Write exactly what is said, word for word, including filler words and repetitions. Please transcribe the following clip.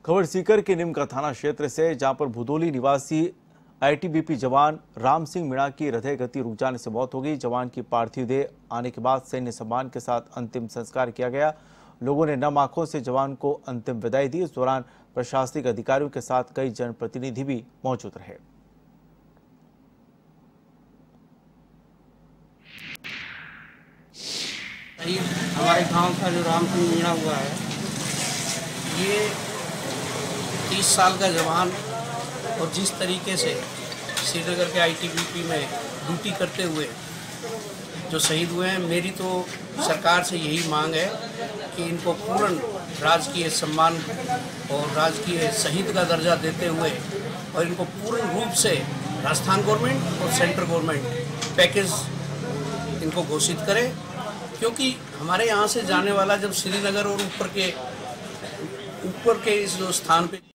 खबर सीकर के निम का थाना क्षेत्र से, जहां पर भुदोली निवासी आईटीबीपी जवान राम सिंह मीणा की हृदय गति रुक जाने से मौत हो गई। जवान की पार्थिव देह आने के बाद सैन्य सम्मान के साथ अंतिम संस्कार किया गया। लोगों ने नम आंखों से जवान को अंतिम विदाई दी। इस दौरान प्रशासनिक अधिकारियों के साथ कई जनप्रतिनिधि भी मौजूद रहे। हमारे गांव का जो राम सिंह मीणा हुआ है, ये तीस साल का जवान और जिस तरीके से श्रीनगर के आईटीबीपी में ड्यूटी करते हुए जो शहीद हुए हैं, मेरी तो सरकार से यही मांग है कि इनको पूर्ण राजकीय सम्मान और राजकीय शहीद का दर्जा देते हुए और इनको पूर्ण रूप से राजस्थान गवर्नमेंट और सेंट्रल गवर्नमेंट पैकेज इनको घोषित करे, क्योंकि हमारे यहाँ से जाने वाला जब श्रीनगर और ऊपर के ऊपर के इस जो स्थान पे